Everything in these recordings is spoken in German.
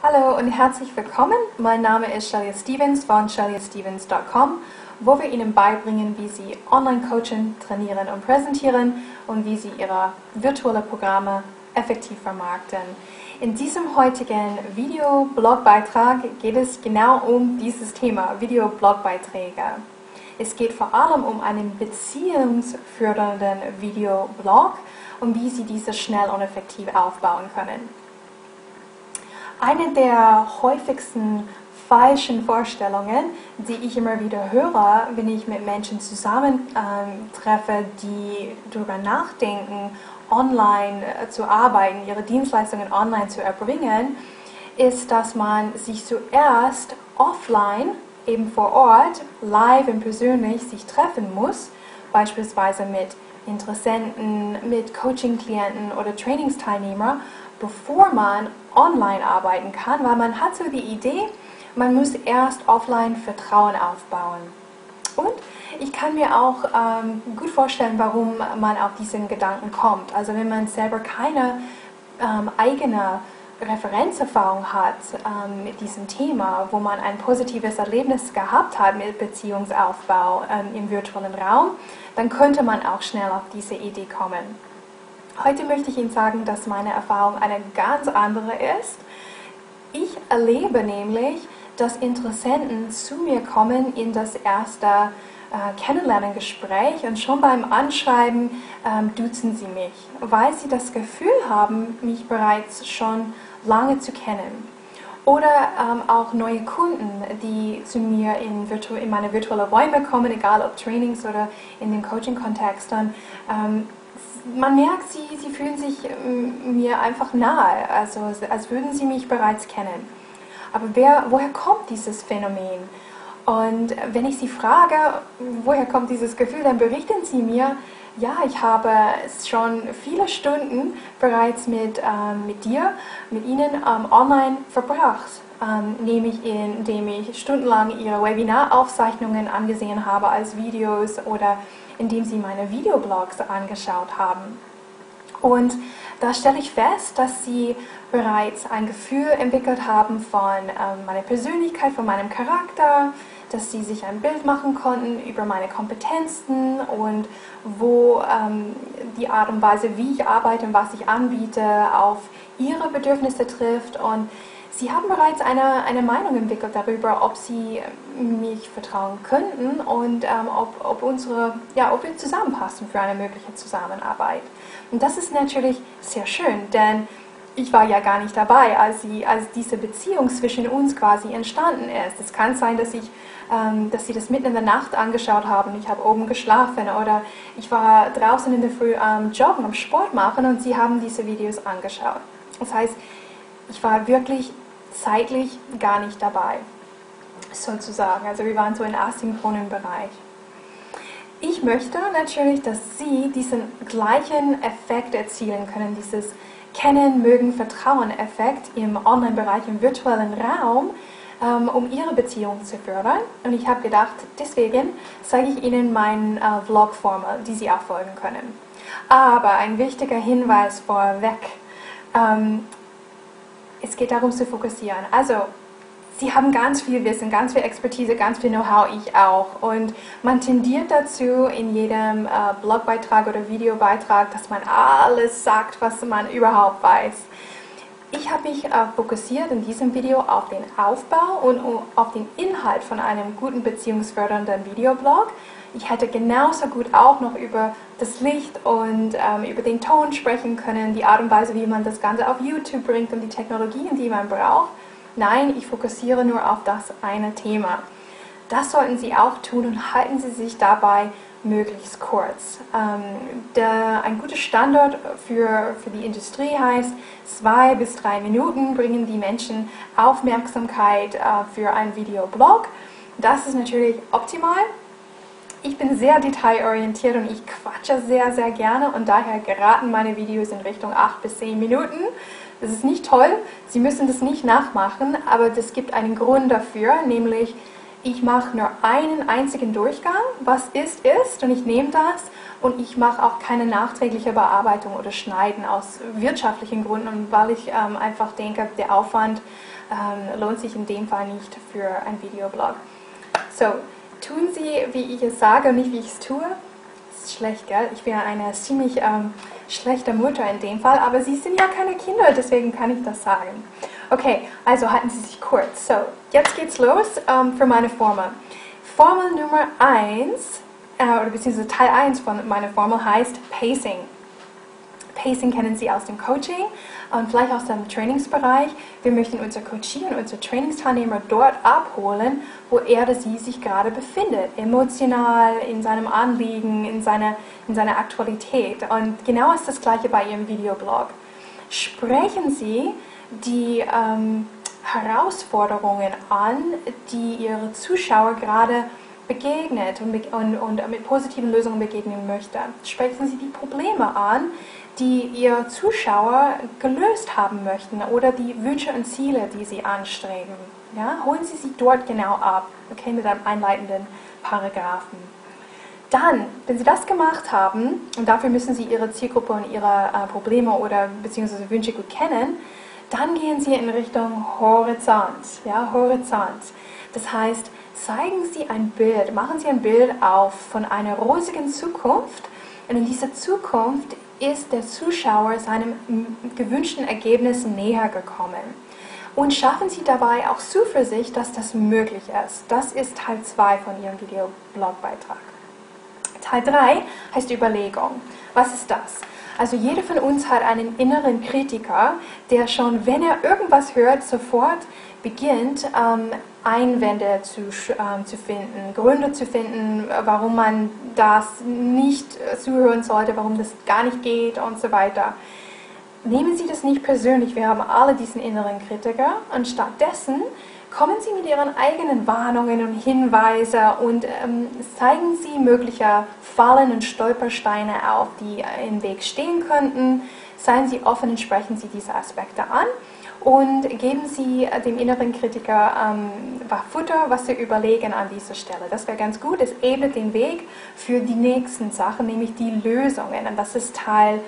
Hallo und herzlich willkommen. Mein Name ist Shelia Stevens von sheliastevens.com, wo wir Ihnen beibringen, wie Sie online coachen, trainieren und präsentieren und wie Sie Ihre virtuellen Programme effektiv vermarkten. In diesem heutigen Video-Blogbeitrag geht es genau um dieses Thema, Video-Blogbeiträge. Es geht vor allem um einen beziehungsfördernden Videoblog und wie Sie diese schnell und effektiv aufbauen können. Eine der häufigsten falschen Vorstellungen, die ich immer wieder höre, wenn ich mit Menschen zusammentreffe, die darüber nachdenken, online zu arbeiten, ihre Dienstleistungen online zu erbringen, ist, dass man sich zuerst offline, eben vor Ort, live und persönlich sich treffen muss, beispielsweise mit Interessenten, mit Coaching-Klienten oder Trainingsteilnehmern, bevor man online arbeiten kann, weil man hat so die Idee, man muss erst offline Vertrauen aufbauen. Und ich kann mir auch gut vorstellen, warum man auf diesen Gedanken kommt. Also wenn man selber keine eigene Referenzerfahrung hat mit diesem Thema, wo man ein positives Erlebnis gehabt hat mit Beziehungsaufbau im virtuellen Raum, dann könnte man auch schnell auf diese Idee kommen. Heute möchte ich Ihnen sagen, dass meine Erfahrung eine ganz andere ist. Ich erlebe nämlich, dass Interessenten zu mir kommen in das erste Kennenlerngespräch und schon beim Anschreiben duzen sie mich, weil sie das Gefühl haben, mich bereits schon lange zu kennen. Oder auch neue Kunden, die zu mir in meine virtuellen Räume kommen, egal ob Trainings oder in den Coaching-Kontexten. Man merkt, sie fühlen sich mir einfach nahe, also als würden sie mich bereits kennen. Aber woher kommt dieses Phänomen? Und wenn ich sie frage, woher kommt dieses Gefühl, dann berichten sie mir, ja, ich habe schon viele Stunden bereits mit Ihnen online verbracht, nämlich indem ich stundenlang Ihre Webinaraufzeichnungen angesehen habe als Videos oder indem Sie meine Videoblogs angeschaut haben. Und da stelle ich fest, dass Sie bereits ein Gefühl entwickelt haben von meiner Persönlichkeit, von meinem Charakter, dass Sie sich ein Bild machen konnten über meine Kompetenzen und wo die Art und Weise, wie ich arbeite und was ich anbiete, auf Ihre Bedürfnisse trifft. Und Sie haben bereits eine Meinung entwickelt darüber, ob Sie mich vertrauen könnten und ob wir zusammenpassen für eine mögliche Zusammenarbeit. Und das ist natürlich sehr schön, denn ich war ja gar nicht dabei, als diese Beziehung zwischen uns quasi entstanden ist. Es kann sein, dass Sie das mitten in der Nacht angeschaut haben, ich habe oben geschlafen oder ich war draußen in der Früh am Joggen, am Sport machen und Sie haben diese Videos angeschaut. Das heißt, ich war wirklich zeitlich gar nicht dabei, sozusagen. Also wir waren so in asynchronen Bereich. Ich möchte natürlich, dass Sie diesen gleichen Effekt erzielen können, dieses Kennen, Mögen, Vertrauen-Effekt im Online-Bereich, im virtuellen Raum, um Ihre Beziehung zu fördern. Und ich habe gedacht, deswegen zeige ich Ihnen meine Vlog-Formel, die Sie auch folgen können. Aber ein wichtiger Hinweis vorweg, es geht darum zu fokussieren. Also, Sie haben ganz viel Wissen, ganz viel Expertise, ganz viel Know-how, ich auch. Und man tendiert dazu, in jedem Blogbeitrag oder Videobeitrag, dass man alles sagt, was man überhaupt weiß. Ich habe mich fokussiert in diesem Video auf den Aufbau und auf den Inhalt von einem guten beziehungsfördernden Videoblog. Ich hätte genauso gut auch noch über das Licht und über den Ton sprechen können, die Art und Weise, wie man das Ganze auf YouTube bringt und die Technologien, die man braucht. Nein, ich fokussiere nur auf das eine Thema. Das sollten Sie auch tun und halten Sie sich dabei möglichst kurz. Ein guter Standard für die Industrie heißt, 2 bis 3 Minuten bringen die Menschen Aufmerksamkeit für einen Videoblog. Das ist natürlich optimal. Ich bin sehr detailorientiert und ich quatsche sehr, sehr gerne und daher geraten meine Videos in Richtung 8 bis 10 Minuten. Das ist nicht toll, Sie müssen das nicht nachmachen, aber das gibt einen Grund dafür, nämlich ich mache nur einen einzigen Durchgang, was ist, ist, und ich nehme das und ich mache auch keine nachträgliche Bearbeitung oder Schneiden aus wirtschaftlichen Gründen und weil ich einfach denke, der Aufwand lohnt sich in dem Fall nicht für ein Videoblog. So, tun Sie, wie ich es sage und nicht wie ich es tue. Das ist schlecht, gell? Ich bin eine ziemlich schlechte Mutter in dem Fall, aber Sie sind ja keine Kinder, deswegen kann ich das sagen. Okay, also halten Sie sich kurz. So, jetzt geht's los für meine Formel. Formel Nummer 1, oder beziehungsweise Teil 1 von meiner Formel heißt Pacing. Pacing kennen Sie aus dem Coaching und vielleicht aus dem Trainingsbereich. Wir möchten unser Coachee und unser Trainingsteilnehmer dort abholen, wo er oder sie sich gerade befindet. Emotional, in seinem Anliegen, in seiner Aktualität. Und genau ist das Gleiche bei Ihrem Videoblog. Sprechen Sie die Herausforderungen an, die Ihre Zuschauer gerade begegnet und mit positiven Lösungen begegnen möchte. Sprechen Sie die Probleme an, die Ihr Zuschauer gelöst haben möchten oder die Wünsche und Ziele, die Sie anstreben. Ja? Holen Sie sie dort genau ab, okay, mit einem einleitenden Paragraphen. Dann, wenn Sie das gemacht haben, und dafür müssen Sie Ihre Zielgruppe und Ihre Probleme oder beziehungsweise Wünsche gut kennen, dann gehen Sie in Richtung Horizont. Ja, Horizont. Das heißt, zeigen Sie ein Bild, machen Sie ein Bild auf von einer rosigen Zukunft. Und in dieser Zukunft ist der Zuschauer seinem gewünschten Ergebnis näher gekommen. Und schaffen Sie dabei auch Zuversicht, dass das möglich ist. Das ist Teil 2 von Ihrem Videoblogbeitrag. Teil 3 heißt Überlegung. Was ist das? Also jeder von uns hat einen inneren Kritiker, der schon, wenn er irgendwas hört, sofort beginnt, Einwände zu finden, Gründe zu finden, warum man das nicht zuhören sollte, warum das gar nicht geht und so weiter. Nehmen Sie das nicht persönlich, wir haben alle diesen inneren Kritiker und stattdessen kommen Sie mit Ihren eigenen Warnungen und Hinweisen und zeigen Sie mögliche Fallen und Stolpersteine auf, die im Weg stehen könnten. Seien Sie offen und sprechen Sie diese Aspekte an und geben Sie dem inneren Kritiker Futter, was Sie überlegen an dieser Stelle. Das wäre ganz gut. Es ebnet den Weg für die nächsten Sachen, nämlich die Lösungen. Und das ist Teil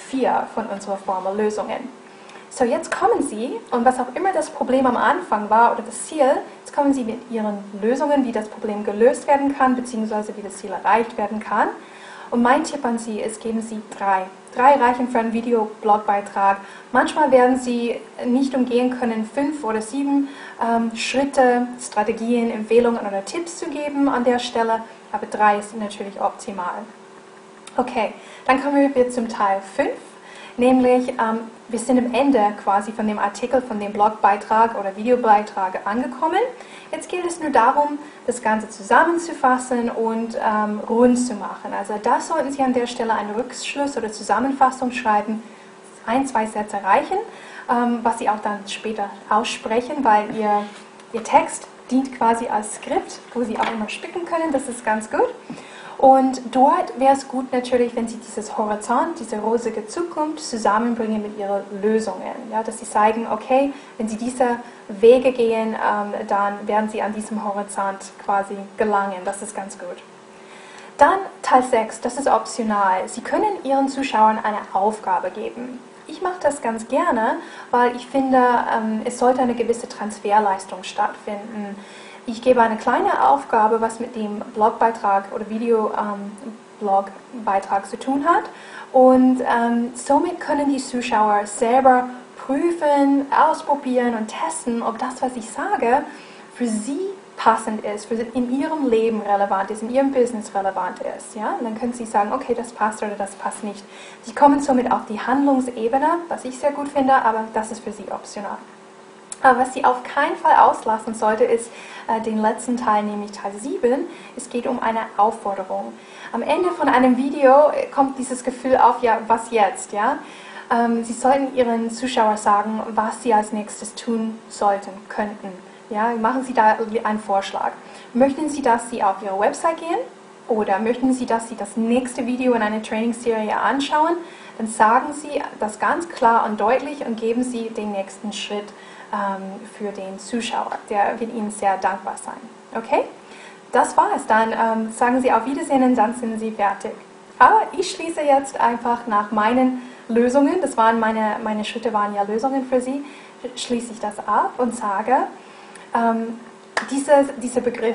4 von unserer Formel Lösungen. So, jetzt kommen Sie, und was auch immer das Problem am Anfang war oder das Ziel, jetzt kommen Sie mit Ihren Lösungen, wie das Problem gelöst werden kann, beziehungsweise wie das Ziel erreicht werden kann. Und mein Tipp an Sie ist, geben Sie 3. 3 reichen für einen Videoblogbeitrag. Manchmal werden Sie nicht umgehen können, 5 oder 7 Schritte, Strategien, Empfehlungen oder Tipps zu geben an der Stelle, aber 3 ist natürlich optimal. Okay, dann kommen wir zum Teil 5. Nämlich, wir sind am Ende quasi von dem Artikel, von dem Blogbeitrag oder Videobeitrag angekommen. Jetzt geht es nur darum, das Ganze zusammenzufassen und rund zu machen. Also das sollten Sie an der Stelle einen Rückschluss oder Zusammenfassung schreiben. 1, 2 Sätze reichen, was Sie auch dann später aussprechen, weil Ihr Text dient quasi als Skript, wo Sie auch immer spicken können. Das ist ganz gut. Und dort wäre es gut natürlich, wenn Sie dieses Horizont, diese rosige Zukunft zusammenbringen mit Ihren Lösungen. Ja, dass Sie sagen, okay, wenn Sie diese Wege gehen, dann werden Sie an diesem Horizont quasi gelangen. Das ist ganz gut. Dann Teil 6, das ist optional. Sie können Ihren Zuschauern eine Aufgabe geben. Ich mache das ganz gerne, weil ich finde, es sollte eine gewisse Transferleistung stattfinden. Ich gebe eine kleine Aufgabe, was mit dem Blogbeitrag oder Videoblogbeitrag zu tun hat. Und somit können die Zuschauer selber prüfen, ausprobieren und testen, ob das, was ich sage, für sie passend ist, in ihrem Leben relevant ist, in ihrem Business relevant ist. Ja? Und dann können sie sagen, okay, das passt oder das passt nicht. Sie kommen somit auf die Handlungsebene, was ich sehr gut finde, aber das ist für sie optional. Aber was Sie auf keinen Fall auslassen sollte, ist den letzten Teil, nämlich Teil 7. Es geht um eine Aufforderung. Am Ende von einem Video kommt dieses Gefühl auf, ja, was jetzt? Ja? Sie sollten Ihren Zuschauern sagen, was Sie als nächstes tun sollten, könnten. Ja? Machen Sie da einen Vorschlag. Möchten Sie, dass Sie auf Ihre Website gehen? oder möchten Sie, dass Sie das nächste Video in einer Trainingsserie anschauen, dann sagen Sie das ganz klar und deutlich und geben Sie den nächsten Schritt für den Zuschauer. Der wird Ihnen sehr dankbar sein. Okay? Das war es. Dann sagen Sie auf Wiedersehen und dann sind Sie fertig. Aber ich schließe jetzt einfach nach meinen Lösungen, das waren meine Schritte waren ja Lösungen für Sie, schließe ich das ab und sage, dieser Begriff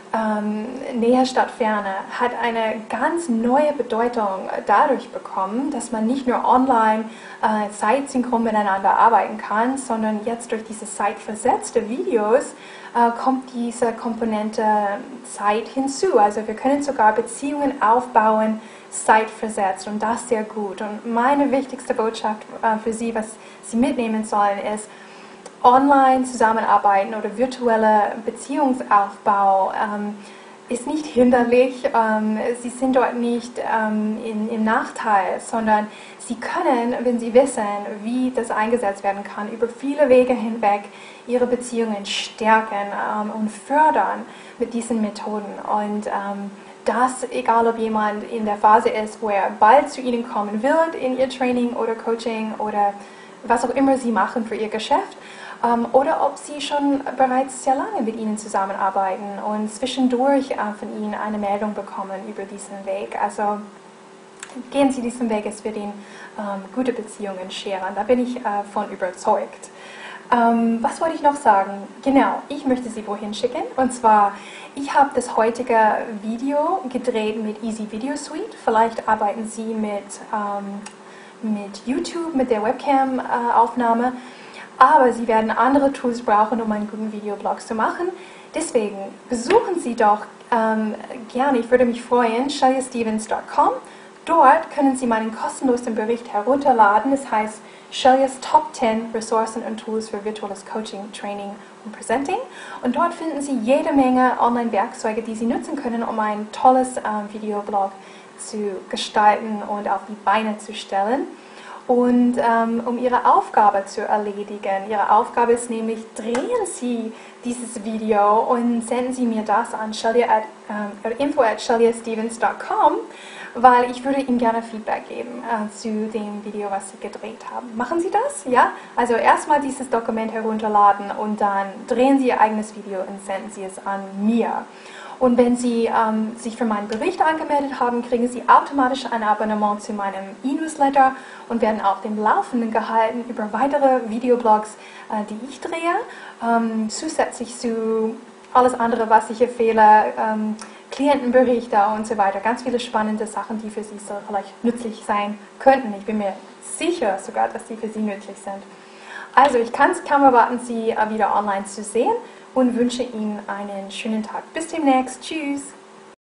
Nähe statt Ferne hat eine ganz neue Bedeutung dadurch bekommen, dass man nicht nur online zeitsynchron miteinander arbeiten kann, sondern jetzt durch diese zeitversetzte Videos kommt diese Komponente Zeit hinzu. Also wir können sogar Beziehungen aufbauen, zeitversetzt und das sehr gut. Und meine wichtigste Botschaft für Sie, was Sie mitnehmen sollen, ist, online zusammenarbeiten oder virtueller Beziehungsaufbau ist nicht hinderlich, Sie sind dort nicht im Nachteil, sondern Sie können, wenn Sie wissen, wie das eingesetzt werden kann, über viele Wege hinweg Ihre Beziehungen stärken und fördern mit diesen Methoden. Und das, egal ob jemand in der Phase ist, wo er bald zu Ihnen kommen wird in Ihr Training oder Coaching oder was auch immer Sie machen für Ihr Geschäft, oder ob Sie schon bereits sehr lange mit Ihnen zusammenarbeiten und zwischendurch von Ihnen eine Meldung bekommen über diesen Weg. Also gehen Sie diesen Weg, es wird Ihnen gute Beziehungen scheren. Da bin ich von überzeugt. Was wollte ich noch sagen? Genau, ich möchte Sie wohin schicken. Und zwar, ich habe das heutige Video gedreht mit Easy Video Suite. Vielleicht arbeiten Sie mit YouTube, mit der Webcam-Aufnahme. Aber Sie werden andere Tools brauchen, um einen guten Videoblog zu machen. Deswegen besuchen Sie doch gerne, ich würde mich freuen, ShellyaStevens.com. Dort können Sie meinen kostenlosen Bericht herunterladen. Das heißt Shellyas Top 10 Ressourcen und Tools für virtuelles Coaching, Training und Presenting. Und dort finden Sie jede Menge Online-Werkzeuge, die Sie nutzen können, um ein tolles Videoblog zu gestalten und auf die Beine zu stellen. Und um Ihre Aufgabe zu erledigen. Ihre Aufgabe ist nämlich, drehen Sie dieses Video und senden Sie mir das an info@shellyastevens.com, weil ich würde Ihnen gerne Feedback geben zu dem Video, was Sie gedreht haben. Machen Sie das? Ja? Also erstmal dieses Dokument herunterladen und dann drehen Sie Ihr eigenes Video und senden Sie es an mir. Und wenn Sie sich für meinen Bericht angemeldet haben, kriegen Sie automatisch ein Abonnement zu meinem E-Newsletter und werden auf dem Laufenden gehalten über weitere Videoblogs, die ich drehe, zusätzlich zu alles andere, was ich empfehle, Klientenberichte und so weiter. Ganz viele spannende Sachen, die für Sie so vielleicht nützlich sein könnten. Ich bin mir sicher sogar, dass die für Sie nützlich sind. Also ich kann es kaum erwarten, Sie wieder online zu sehen und wünsche Ihnen einen schönen Tag. Bis demnächst. Tschüss.